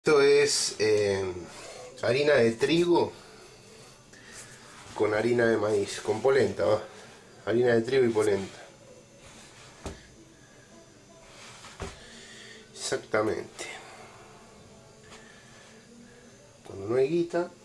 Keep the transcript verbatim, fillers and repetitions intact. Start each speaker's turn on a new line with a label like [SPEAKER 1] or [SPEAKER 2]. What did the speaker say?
[SPEAKER 1] Esto es eh, harina de trigo con harina de maíz, con polenta, va. Harina de trigo y polenta. Exactamente. Cuando no hay guita,